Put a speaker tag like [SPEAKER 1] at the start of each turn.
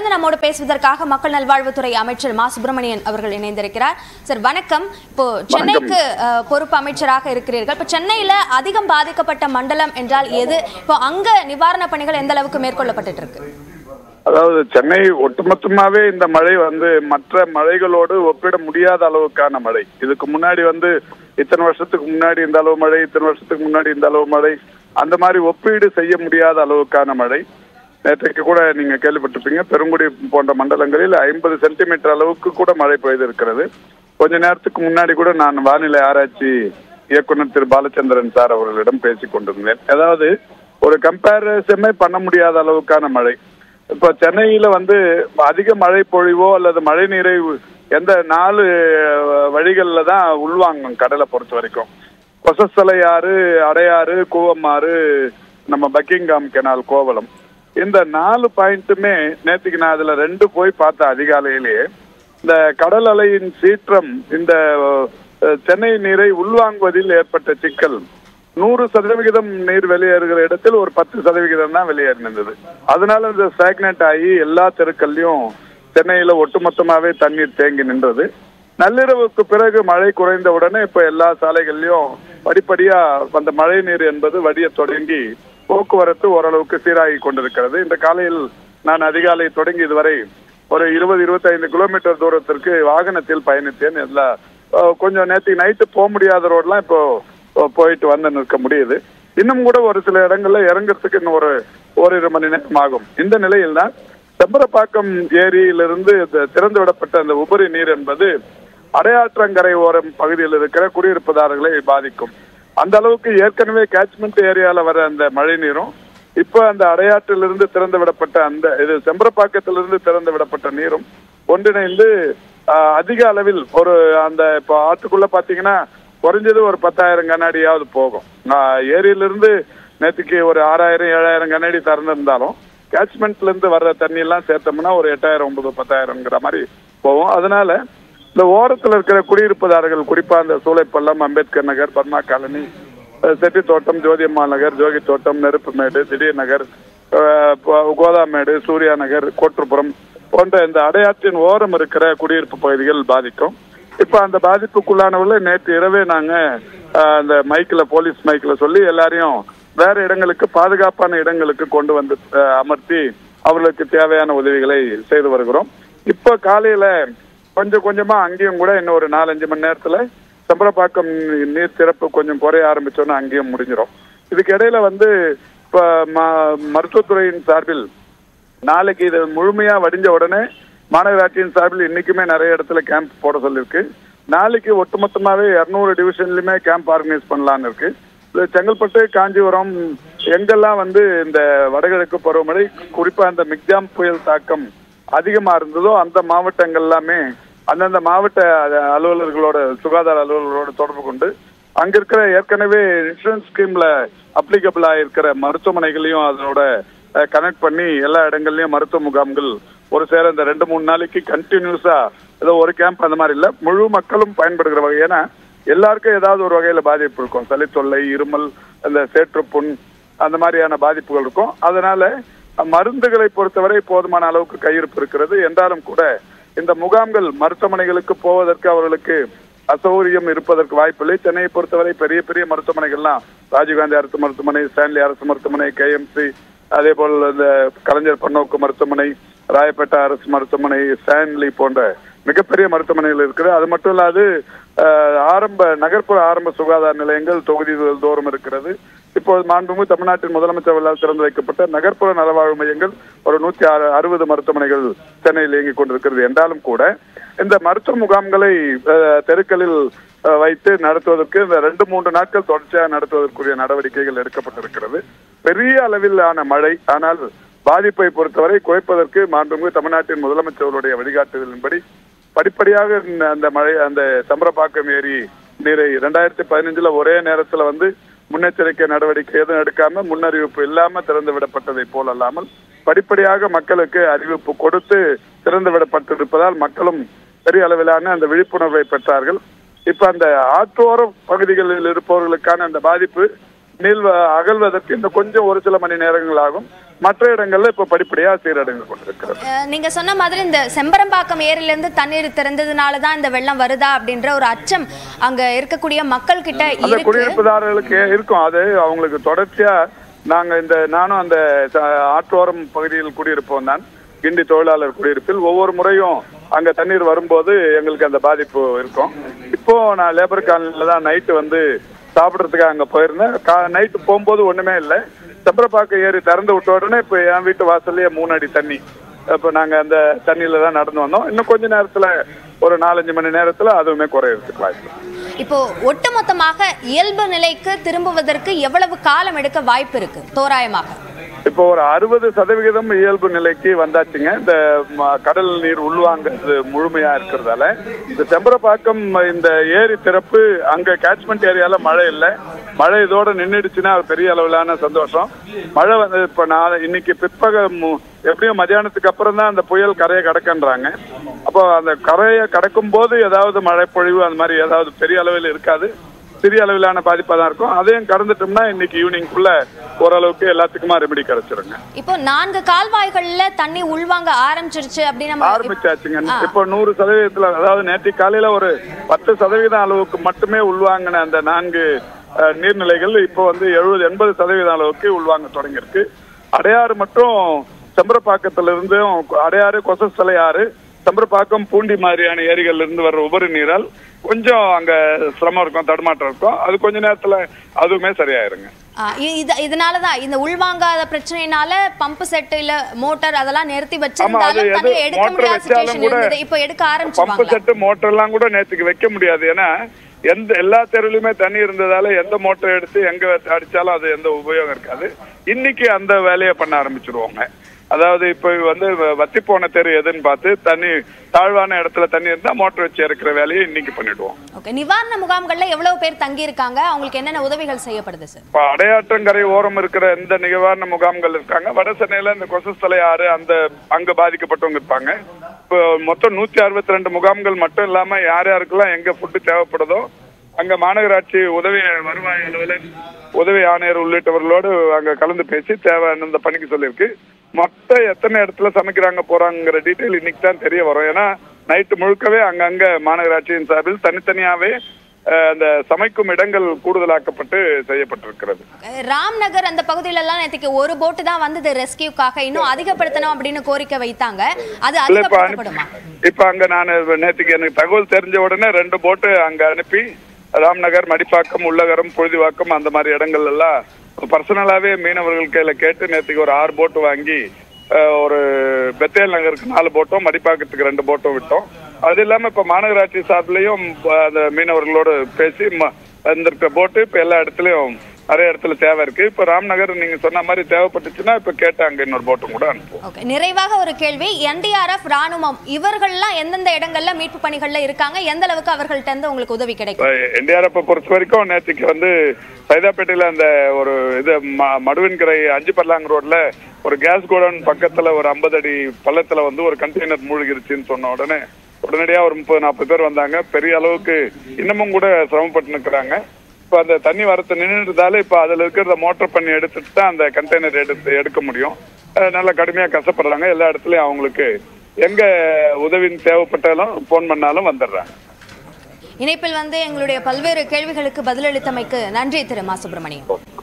[SPEAKER 1] தொடர்ந்து நம்மோடு பேசுவதற்காக மக்கள் நல்வாழ்வுத்துறை அமைச்சர் மா சுப்பிரமணியன் அவர்கள் இணைந்திருக்கிறார். சார் வணக்கம். இப்போ சென்னைக்கு பொறுப்பு அமைச்சராக இருக்கிறீர்கள். இப்போ சென்னையில அதிகம் பாதிக்கப்பட்ட மண்டலம் என்றால் எது? இப்போ அங்க நிவாரண பணிகள் எந்த அளவுக்கு மேற்கொள்ளப்பட்டு இருக்கு?
[SPEAKER 2] அதாவது சென்னை ஒட்டுமொத்தமாவே இந்த மழை மற்ற மழைகளோடு ஒப்பிட முடியாத அளவுக்கான மழை. இதுக்கு முன்னாடி இத்தனை வருஷத்துக்கு முன்னாடி இந்த அளவு மழை, இத்தனை வருஷத்துக்கு முன்னாடி இந்த அளவு மழை, அந்த மாதிரி ஒப்பீடு செய்ய முடியாத அளவுக்கான மழை. நேற்றைக்கு கூட நீங்க கேள்விப்பட்டிருப்பீங்க, பெருங்குடி போன்ற மண்டலங்களில் 50 சென்டிமீட்டர் அளவுக்கு கூட மழை பெய்திருக்கிறது. கொஞ்ச நேரத்துக்கு முன்னாடி கூட நான் வானிலை ஆராய்ச்சி இயக்குனர் திரு பாலச்சந்திரன் சார் அவர்களிடம் பேசிக் கொண்டிருந்தேன். அதாவது ஒரு கம்பேரிசனே பண்ண முடியாத அளவுக்கான மழை. இப்ப சென்னையில அதிக மழை பொழிவோ அல்லது மழை நீரை எந்த 4 வழிகள்ல தான் உள்வாங்கும் கடலை பொறுத்த வரைக்கும். கொசஸ்தலை ஆறு, அடையாறு, கூவமாறு, நம்ம பக்கிங்காம் கெனால், கோவளம், இந்த 4 பாயிண்ட்டுமே நேற்றுக்கு நான் அதுல 2 போய் பார்த்தேன். அதிகாலையிலேயே இந்த கடல் அலையின் சீற்றம் இந்த சென்னை நீரை உள்வாங்குவதில் ஏற்பட்ட சிக்கல் 100% நீர் வெளியேறுகிற இடத்தில் ஒரு 10% தான் வெளியேறினது. அதனால இந்த ஸ்டாக்னேட் ஆகி எல்லா தெருக்கள்லயும் சென்னையில ஒட்டுமொத்தமாவே தண்ணீர் தேங்கி நின்றது. நள்ளிரவுக்கு பிறகு மழை குறைந்த உடனே இப்ப எல்லா சாலைகள்லயும் படிப்படியா அந்த மழை நீர் என்பது வடிய தொடங்கி போக்குவரத்து ஓரளவுக்கு சீராகி கொண்டிருக்கிறது. இந்த காலையில் நான் அதிகாலை தொடங்கி இதுவரை ஒரு 20-25 கிலோமீட்டர் தூரத்திற்கு வாகனத்தில் பயணித்தேன். கொஞ்சம் நேற்று நைட்டு போக முடியாத ரோட்லாம் இப்போ போயிட்டு நிற்க முடியுது. இன்னும் கூட ஒரு சில இடங்கள்ல இறங்குறதுக்கு இன்னும் ஓரிரு மணி நேரம் ஆகும். இந்த நிலையில் தான் செம்பரப்பாக்கம் ஏரியிலிருந்து திறந்து விடப்பட்ட அந்த உபரி நீர் என்பது அடையாற்றங்கரை ஓரம் பகுதியில் இருக்கிற குடியிருப்புதாரர்களை பாதிக்கும். அந்த அளவுக்கு ஏற்கனவே கேட்ச்மெண்ட் ஏரியால வர அந்த மழை நீரும் இப்ப அந்த அடையாற்றிலிருந்து திறந்து விடப்பட்ட செம்பரப்பாக்கத்திலிருந்து திறந்து விடப்பட்ட நீரும் ஒன்றிணைந்து அதிக அளவில் இப்ப ஆற்றுக்குள்ள பாத்தீங்கன்னா குறைஞ்சது ஒரு 10,000 கண்ணாடியாவது போகும். ஏரியிலிருந்து நேற்றுக்கு ஒரு 6,000-7,000 கண்ணாடி திறந்திருந்தாலும் கேட்ச்மெண்ட்ல இருந்து வர்ற தண்ணி எல்லாம் சேர்த்தோம்னா ஒரு 8,000-9,000-10,000 மாதிரி போகும். அதனால இந்த ஓரத்தில் இருக்கிற குடியிருப்புதாரர்கள், குறிப்பா இந்த சூளைப்பள்ளம், அம்பேத்கர் நகர், பர்மா காலனி, செட்டி தோட்டம், ஜோதியம்மா நகர், ஜோகி தோட்டம், நெருப்புமேடு, திடீர் நகர், கோதாமேடு, சூர்யா நகர், கோட்டுப்புறம் போன்ற இந்த அடையாற்றின் ஓரம் இருக்கிற குடியிருப்பு பகுதிகள் பாதிக்கும். இப்ப அந்த பாதிப்புக்குள்ளானவர்கள் நேற்று இரவே நாங்க அந்த போலீஸ் மைக்கில் சொல்லி எல்லாரையும் வேற இடங்களுக்கு, பாதுகாப்பான இடங்களுக்கு கொண்டு அமர்த்தி அவர்களுக்கு தேவையான உதவிகளை செய்து வருகிறோம். இப்ப காலையில கொஞ்சமா அங்கேயும் கூட இன்னும் ஒரு 4-5 மணி நேரத்துல செம்பரப்பாக்கம் நீர் திறப்பு கொஞ்சம் குறைய ஆரம்பிச்சோன்னா அங்கேயும் முடிஞ்சிடும். இதுக்கு இடையில இப்ப மருத்துவத்துறையின் சார்பில் நாளைக்கு இது முழுமையா வடிஞ்ச உடனே மாநகராட்சியின் சார்பில் இன்னைக்குமே நிறைய இடத்துல கேம்ப் போட சொல்லியிருக்கு. நாளைக்கு ஒட்டுமொத்தமாவே 200 டிவிஷன்லயுமே கேம்ப் ஆர்கனைஸ் பண்ணலான்னு இருக்கு. செங்கல்பட்டு, காஞ்சிபுரம் எங்கெல்லாம் இந்த வடகிழக்கு பருவமழை, குறிப்பா அந்த மிக்ஜாம் புயல் தாக்கம் அதிகமா இருந்ததோ அந்த மாவட்டங்கள் எல்லாமே அந்தந்த மாவட்ட அலுவலர்களோட, சுகாதார அலுவலர்களோட தொடர்பு கொண்டு அங்க இருக்கிற ஏற்கனவே இன்சூரன்ஸ் ஸ்கீம்ல அப்ளிகபிள் ஆயிருக்கிற மருத்துவமனைகளையும் அதோட கனெக்ட் பண்ணி எல்லா இடங்கள்லயும் மருத்துவ முகாம்கள் ஒரு சேர இந்த 2-3 நாளைக்கு கண்டினியூஸா ஏதோ ஒரு கேம்ப் அந்த மாதிரி இல்ல, முழு மக்களும் பயன்படுகிற வகை. ஏன்னா எல்லாருக்கும் ஏதாவது ஒரு வகையில பாதிப்பு இருக்கும். சளி தொல்லை, இருமல், அந்த சேற்றுப்புண், அந்த மாதிரியான பாதிப்புகள் இருக்கும். அதனால மருந்துகளை பொறுத்தவரை போதுமான அளவுக்கு கையிருப்பு இருக்கிறது. என்றாலும் கூட இந்த முகாம்கள் மருத்துவமனைகளுக்கு போவதற்கு அவர்களுக்கு அசௌகரியம் இருப்பதற்கு வாய்ப்பில்லை. சென்னையை பொறுத்தவரை பெரிய பெரிய மருத்துவமனைகள்லாம் ராஜீவ்காந்தி அரசு மருத்துவமனை, ஸ்டான்லி அரசு மருத்துவமனை, KMC, அதே போல் இந்த கலைஞர் பன்னோக்கு மருத்துவமனை, ராயப்பேட்டை அரசு மருத்துவமனை, ஸ்டான்லி போன்ற மிகப்பெரிய மருத்துவமனைகள் இருக்குது. அது மட்டும் இல்லாது நகர்ப்புற ஆரம்ப சுகாதார நிலையங்கள் தொகுதிகள் தோறும் இருக்கிறது. இப்போது மாண்புமிகு தமிழ்நாட்டின் முதலமைச்சர் திறந்து வைக்கப்பட்ட நகர்ப்புற நலவாழ்வு மையங்கள் ஒரு 160 மருத்துவமனைகள் சென்னையில் இயங்கிக் கொண்டிருக்கிறது. என்றாலும் கூட இந்த மருத்துவ முகாம்களை தெருக்களில் வைத்து நடத்துவதற்கு இந்த 2-3 நாட்கள் தொடர்ச்சியாக நடத்துவதற்குரிய நடவடிக்கைகள் எடுக்கப்பட்டிருக்கிறது. பெரிய அளவிலான மழை, ஆனால் பாதிப்பை பொறுத்தவரை குறைப்பதற்கு மாண்புமிகு தமிழ்நாட்டின் முதலமைச்சர்களுடைய வழிகாட்டுதலின்படி படிப்படியாக அந்த செம்பரப்பாக்கம் ஏரி நீரை 2015 ஒரே நேரத்துல முன்னெச்சரிக்கை நடவடிக்கை எதுவும் எடுக்காம, முன்னறிவிப்பு இல்லாம திறந்து விடப்பட்டதை போல் அல்லாமல் படிப்படியாக மக்களுக்கு அறிவிப்பு கொடுத்து திறந்து விடப்பட்டிருப்பதால் மக்களும் பெரிய அளவிலான அந்த விழிப்புணர்வை பெற்றார்கள். இப்ப அந்த ஆற்றோர பகுதிகளில் இருப்பவர்களுக்கான அந்த பாதிப்பு அகல்வதற்கு இந்த கொஞ்சம் ஒரு சில மணி நேரங்கள் ஆகும். மற்ற இடங்கள்ல இப்ப படிப்படியா சீரடைந்து கொண்டிருக்கிறது.
[SPEAKER 1] நீங்க சொன்ன மாதிரி இந்த செம்பரம்பாக்கம் ஏரியில இருந்து தண்ணீர் திறந்ததுனாலதான் இந்த வெள்ளம் வருதா அப்படின்ற ஒரு அச்சம் அங்க இருக்கக்கூடிய மக்கள் கிட்ட
[SPEAKER 2] அந்த குடியிருப்புதாரர்களுக்கு இருக்கும். அது அவங்களுக்கு தொடர்ச்சியா நானும் அந்த ஆற்றோரம் பகுதியில் குடியிருப்போம் தான், கிண்டி தொழிலாளர் குடியிருப்பில். ஒவ்வொரு முறையும் அங்க தண்ணீர் வரும்போது எங்களுக்கு அந்த பாதிப்பு இருக்கும். இப்போ நான் லேபர் காலனில தான் நைட்டு வந்து சாப்பிட்றதுக்காக அங்க போயிருந்தேன். நைட்டு போகும்போது ஒண்ணுமே இல்லை. செம்பரப்பாக்கம் ஏரி திறந்து விட்ட உடனே இப்போ என் வீட்டு வாசல்லையே 3 அடி தண்ணி. இப்போ நாங்க அந்த தண்ணியில தான் நடந்து வந்தோம். இன்னும் கொஞ்ச நேரத்துல ஒரு 4-5 மணி நேரத்துல அதுவுமே குறையறதுக்கு வாய்ப்பு.
[SPEAKER 1] இப்போ ஒட்டுமொத்தமாக இயல்பு நிலைக்கு திரும்புவதற்கு எவ்வளவு காலம் எடுக்க வாய்ப்பு இருக்கு தோராயமாக?
[SPEAKER 2] இப்போ ஒரு 60% இயல்பு நிலைக்கு வந்தாச்சுங்க. இந்த கடல் நீர் உள்வாங்கிறது முழுமையா இருக்கிறதால இந்த செம்பரப்பாக்கம் இந்த ஏரி திறப்பு அங்க கேட்ச்மெண்ட் ஏரியால மழை இல்லை. மழை இதோட நின்றுடுச்சுன்னா பெரிய அளவிலான சந்தோஷம். மழை வந்து இப்ப இன்னைக்கு பிற்பகல் எப்படியும் மத்தியானத்துக்கு அப்புறம் தான் அந்த புயல் கரையை கடக்குன்றாங்க. அப்போ அந்த கரையை கடக்கும் போது ஏதாவது மழை பொழிவு அந்த மாதிரி ஏதாவது பெரிய அளவில் இருக்காது, சிறிய அளவிலான பாதிப்பா தான் இருக்கும். அதையும் கடந்துட்டோம்னா இன்னைக்கு ஈவினிங்குள்ள ஓரளவுக்கு எல்லாத்துக்குமா ரெமெடி கிடைச்சிருங்க.
[SPEAKER 1] இப்போ 4 கால்வாய்கள்ல தண்ணி உள்வாங்க ஆரம்பிச்சிருச்சு அப்படின்னு
[SPEAKER 2] ஆரம்பிச்சாச்சுங்க. இப்போ 100%, அதாவது நேற்று காலையில ஒரு 10% அளவுக்கு மட்டுமே உள்வாங்கின அந்த 4 நீர்நிலைகள் இப்போ வந்து 70-80% அளவுக்கு உள்வாங்க தொடங்கியிருக்கு. அடையாறு மற்றும் செம்பரப்பாக்கத்திலிருந்து அடையாறு, கொசஸ்தலை ஆறு, செம்பரப்பாக்கம், பூண்டி மாதிரியான ஏரிகள்ல இருந்து வர்ற உபரி நீரால் கொஞ்சம் அங்க சிரமம் இருக்கும், தடுமாற்றம் இருக்கும். அது கொஞ்ச நேரத்துல அதுவுமே சரியாயிருங்க.
[SPEAKER 1] இதனாலதான் இந்த உள்வாங்காத பிரச்சனைனால பம்பு செட் இல்ல மோட்டார் அதெல்லாம் நிறுத்தி வச்சிருந்தாலும் தண்ணி எடுக்க முடியாத சிச்சுவேஷன் இருந்தது. இப்போ எடுக்க ஆரம்பிச்சாங்க.
[SPEAKER 2] பம்பு செட் மோட்டார் எல்லாம் கூட நேத்துக்கு வைக்க முடியாது. ஏன்னா எல்லா தெருவிலுமே தண்ணி இருந்ததால எந்த மோட்டர் எடுத்து எங்க அடிச்சாலும் அது எந்த உபயோகம் இருக்காது. இன்னைக்கு அந்த வேலையை பண்ண ஆரம்பிச்சிருவாங்க. அதாவது இப்ப வந்து வத்தி போன தெரு எதுன்னு பார்த்து தண்ணி தாழ்வான இடத்துல தண்ணி இருந்தா மோட்டர் வச்சு இறக்குற வேலையை இன்னைக்கு பண்ணிடுவோம்.
[SPEAKER 1] நிவாரண முகாம்கள்ல எவ்வளவு பேர் தங்கி இருக்காங்க, அவங்களுக்கு என்னென்ன உதவிகள் செய்யப்படுது சார்?
[SPEAKER 2] இப்ப அடையாற்றங்கரை ஓரம் இருக்கிற இந்த நிவாரண முகாம்கள் இருக்காங்க. வட சென்னையில இந்த கொசஸ்தலை ஆறு அங்க பாதிக்கப்பட்டவங்க இருப்பாங்க. இப்போ மொத்தம் 162 முகாம்கள் மட்டும் இல்லாம யார் யாருக்கெல்லாம் எங்க ஃபுட்டு தேவைப்படுதோ அங்க மாநகராட்சி உதவி வருவாய் அலுவலர், உதவி ஆணையர் உள்ளிட்டவர்களோடு அங்க கலந்து பேசி தேவையான இந்த பணிக்கு சொல்லியிருக்கு. மொத்தம் எத்தனை இடத்துல சமைக்கிறாங்க போறாங்கிற டீட்டெயில் இன்னைக்கு தான் தெரிய வரும். ஏன்னா நைட்டு முழுக்கவே அங்கங்க மாநகராட்சியின் சார்பில் தனித்தனியாவே அந்த சமைக்கும் இடங்கள் கூடுதலாக்கப்பட்டு செய்யப்பட்டிருக்கிறது.
[SPEAKER 1] ராம்நகர் அந்த பகுதியில எல்லாம் நேற்றுக்கு ஒரு போட்டு தான் வந்தது ரெஸ்கியூக்காக, இன்னும் அதிகப்படுத்தணும் அப்படின்னு கோரிக்கை வைத்தாங்க. அது அதிகப்படுத்தப்படுமா?
[SPEAKER 2] இப்ப அங்க நான் நேற்றுக்கு எனக்கு தகவல் தெரிஞ்ச உடனே 2 போட்டு அங்க அனுப்பி ராம்நகர், மடிப்பாக்கம், உள்ளகரம், பொழுதுவாக்கம் அந்த மாதிரி இடங்கள் எல்லாம் பர்சனலாவே மீனவர்கள் கையில கேட்டு நேற்றுக்கு ஒரு 6 போட்டு வாங்கி ஒரு பெத்தேல் நகருக்கு 4 போட்டும், மடிப்பாக்கத்துக்கு 2 போட்டும் விட்டோம். அது இல்லாம இப்ப மாநகராட்சி சார்பிலையும் அந்த மீனவர்களோடு பேசி இந்த போட்டு இப்ப எல்லா இடத்துலயும் நிறைய இடத்துல தேவை இருக்கு. இப்ப ராம்நகர் நீங்க சொன்ன மாதிரி தேவைப்பட்டுச்சுன்னா இப்ப கேட்டாங்க இன்னொரு போட்டும் கூட அனுப்புவோம்.
[SPEAKER 1] நிறைவாக ஒரு கேள்வி, NDRF, ராணுவம் இவர்கள்லாம் எந்தெந்த இடங்கள்ல மீட்பு பணிகள்ல இருக்காங்க, எந்த அளவுக்கு அவர்கள்ட்ட இருந்து உங்களுக்கு உதவி கிடைக்கும்?
[SPEAKER 2] NDRF பொறுத்த வரைக்கும் நேற்றுக்கு வந்து சைதாப்பேட்டையில அந்த ஒரு இது மடுவின்கரை 5 பர்லாங் ரோட்ல ஒரு கேஸ் கோடவுன் பக்கத்துல ஒரு 50 அடி பள்ளத்துல வந்து ஒரு கண்டெய்னர் மூழ்கிருச்சுன்னு சொன்ன உடனே உடனடியா ஒரு 30-40 பேர் வந்தாங்க. பெரிய அளவுக்கு இன்னமும் கூட சிரமப்பட்டு நிற்கிறாங்க. இப்ப அந்த தண்ணி வரத்து நின்றுதால இப்ப அதுல இருக்கிற மோட்டர் பண்ணி எடுத்துட்டு தான் அந்த கண்டெய்னர் எடுக்க முடியும். நல்லா கடுமையா கஷ்டப்படுறாங்க. எல்லா இடத்துலயும் அவங்களுக்கு எங்க உதவி தேவைப்பட்டாலும் போன் பண்ணாலும் வந்துடுறாங்க.
[SPEAKER 1] இணைப்பில் வந்து எங்களுடைய பல்வேறு கேள்விகளுக்கு பதிலளித்தமைக்கு நன்றி திரு மா. சுப்பிரமணியன்.